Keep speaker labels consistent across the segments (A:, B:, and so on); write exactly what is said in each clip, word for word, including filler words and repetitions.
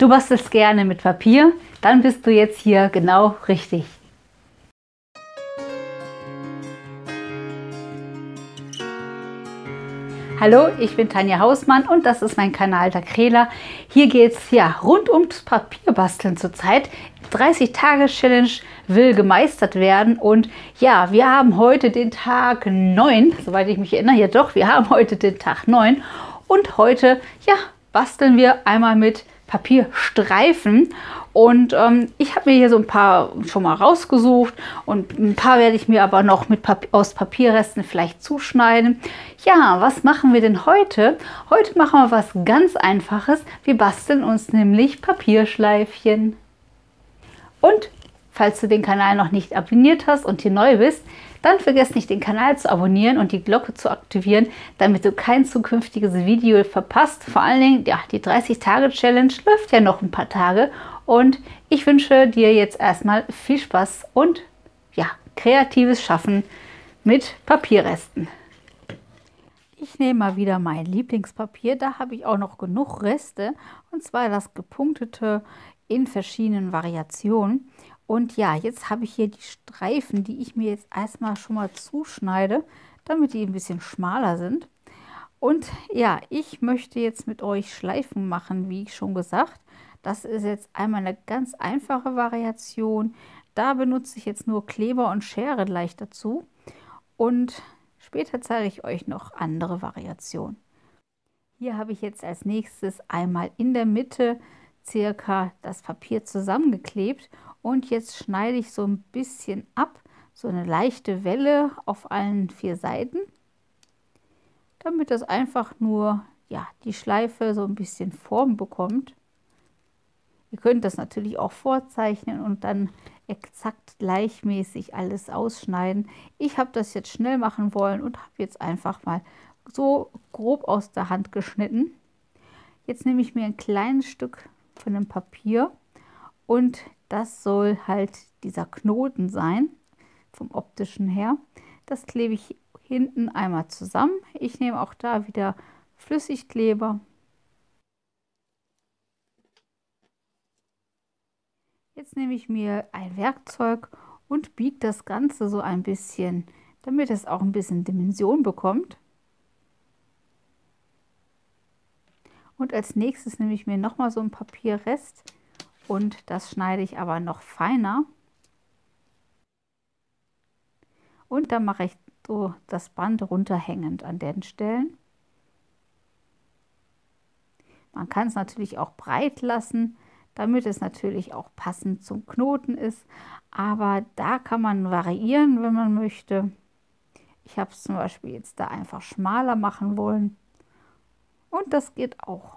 A: Du bastelst gerne mit Papier, dann bist du jetzt hier genau richtig. Hallo, ich bin Tanja Hausmann und das ist mein Kanal Dakrela. Hier geht es ja rund ums Papierbasteln zurzeit. dreißig Tage Challenge will gemeistert werden und ja, wir haben heute den Tag neun, soweit ich mich erinnere, ja doch, wir haben heute den Tag neun und heute, ja, basteln wir einmal mit Papierstreifen. Und ähm, ich habe mir hier so ein paar schon mal rausgesucht und ein paar werde ich mir aber noch mit Papier, aus Papierresten vielleicht zuschneiden. Ja, was machen wir denn heute? Heute machen wir was ganz Einfaches. Wir basteln uns nämlich Papierschleifchen. Und falls du den Kanal noch nicht abonniert hast und hier neu bist, dann vergiss nicht, den Kanal zu abonnieren und die Glocke zu aktivieren, damit du kein zukünftiges Video verpasst. Vor allen Dingen, ja, die dreißig Tage Challenge läuft ja noch ein paar Tage und ich wünsche dir jetzt erstmal viel Spaß und ja, kreatives Schaffen mit Papierresten. Ich nehme mal wieder mein Lieblingspapier, da habe ich auch noch genug Reste und zwar das gepunktete in verschiedenen Variationen. Und ja, jetzt habe ich hier die Streifen, die ich mir jetzt erstmal schon mal zuschneide, damit die ein bisschen schmaler sind. Und ja, ich möchte jetzt mit euch Schleifen machen, wie ich schon gesagt. Das ist jetzt einmal eine ganz einfache Variation. Da benutze ich jetzt nur Kleber und Schere gleich dazu. Und später zeige ich euch noch andere Variationen. Hier habe ich jetzt als nächstes einmal in der Mitte circa das Papier zusammengeklebt. Und jetzt schneide ich so ein bisschen ab, so eine leichte Welle auf allen vier Seiten, damit das einfach nur, ja, die Schleife so ein bisschen Form bekommt. Ihr könnt das natürlich auch vorzeichnen und dann exakt gleichmäßig alles ausschneiden. Ich habe das jetzt schnell machen wollen und habe jetzt einfach mal so grob aus der Hand geschnitten. Jetzt nehme ich mir ein kleines Stück von dem Papier und das soll halt dieser Knoten sein, vom optischen her. Das klebe ich hinten einmal zusammen. Ich nehme auch da wieder Flüssigkleber. Jetzt nehme ich mir ein Werkzeug und biege das Ganze so ein bisschen, damit es auch ein bisschen Dimension bekommt. Und als nächstes nehme ich mir nochmal so ein Papierrest. Und das schneide ich aber noch feiner. Und dann mache ich so das Band runterhängend an den Stellen. Man kann es natürlich auch breit lassen, damit es natürlich auch passend zum Knoten ist. Aber da kann man variieren, wenn man möchte. Ich habe es zum Beispiel jetzt da einfach schmaler machen wollen. Und das geht auch.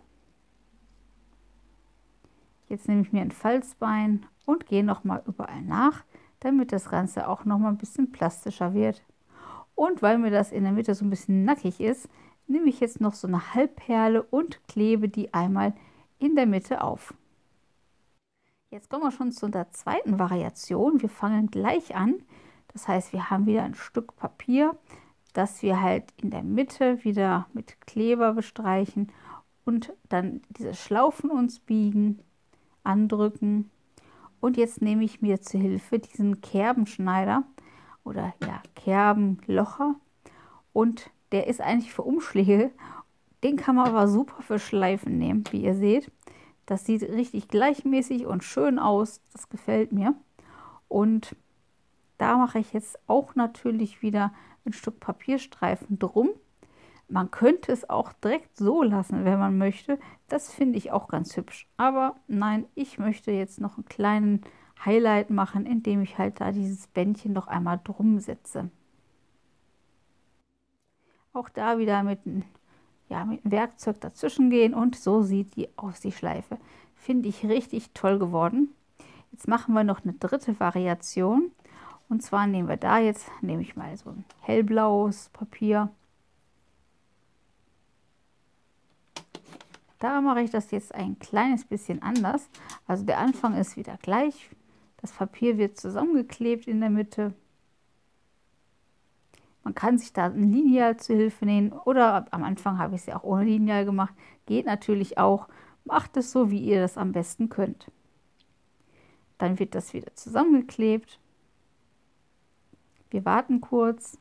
A: Jetzt nehme ich mir ein Falzbein und gehe noch mal überall nach, damit das Ganze auch noch mal ein bisschen plastischer wird. Und weil mir das in der Mitte so ein bisschen nackig ist, nehme ich jetzt noch so eine Halbperle und klebe die einmal in der Mitte auf. Jetzt kommen wir schon zu der zweiten Variation. Wir fangen gleich an. Das heißt, wir haben wieder ein Stück Papier, das wir halt in der Mitte wieder mit Kleber bestreichen und dann diese Schlaufen uns biegen, andrücken. Und jetzt nehme ich mir zur Hilfe diesen Kerbenschneider oder ja, Kerbenlocher und der ist eigentlich für Umschläge. Den kann man aber super für Schleifen nehmen, wie ihr seht. Das sieht richtig gleichmäßig und schön aus, das gefällt mir. Und da mache ich jetzt auch natürlich wieder ein Stück Papierstreifen drum. Man könnte es auch direkt so lassen, wenn man möchte. Das finde ich auch ganz hübsch. Aber nein, ich möchte jetzt noch einen kleinen Highlight machen, indem ich halt da dieses Bändchen noch einmal drum setze. Auch da wieder mit, ja, mit einem Werkzeug dazwischen gehen und so sieht die aus, die Schleife. Finde ich richtig toll geworden. Jetzt machen wir noch eine dritte Variation. Und zwar nehmen wir da jetzt, nehme ich mal so ein hellblaues Papier. Da mache ich das jetzt ein kleines bisschen anders. Also der Anfang ist wieder gleich. Das Papier wird zusammengeklebt in der Mitte. Man kann sich da ein Lineal zu Hilfe nehmen oder am Anfang habe ich es ja auch ohne Lineal gemacht. Geht natürlich auch. Macht es so, wie ihr das am besten könnt. Dann wird das wieder zusammengeklebt. Wir warten kurz.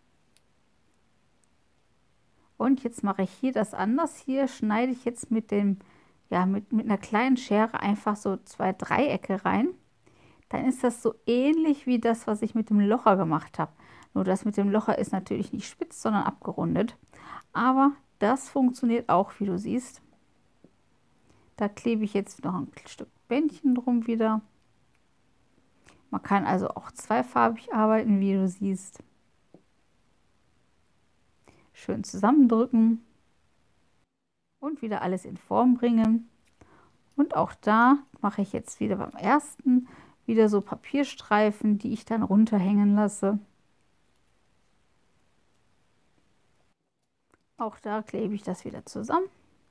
A: Und jetzt mache ich hier das anders. Hier schneide ich jetzt mit dem, ja, mit, mit einer kleinen Schere einfach so zwei Dreiecke rein. Dann ist das so ähnlich wie das, was ich mit dem Locher gemacht habe. Nur das mit dem Locher ist natürlich nicht spitz, sondern abgerundet. Aber das funktioniert auch, wie du siehst. Da klebe ich jetzt noch ein Stück Bändchen drum wieder. Man kann also auch zweifarbig arbeiten, wie du siehst. Schön zusammendrücken und wieder alles in Form bringen. Und auch da mache ich jetzt wieder beim ersten wieder so Papierstreifen, die ich dann runterhängen lasse. Auch da klebe ich das wieder zusammen.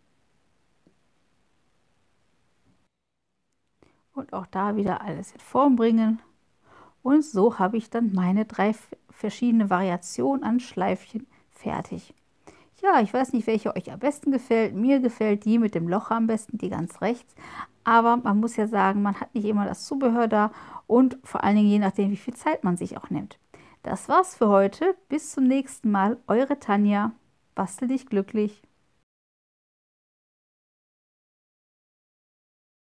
A: Und auch da wieder alles in Form bringen. Und so habe ich dann meine drei verschiedene Variationen an Schleifchen fertig. Ja, ich weiß nicht, welche euch am besten gefällt. Mir gefällt die mit dem Loch am besten, die ganz rechts. Aber man muss ja sagen, man hat nicht immer das Zubehör da und vor allen Dingen je nachdem, wie viel Zeit man sich auch nimmt. Das war's für heute. Bis zum nächsten Mal. Eure Tanja. Bastel dich glücklich.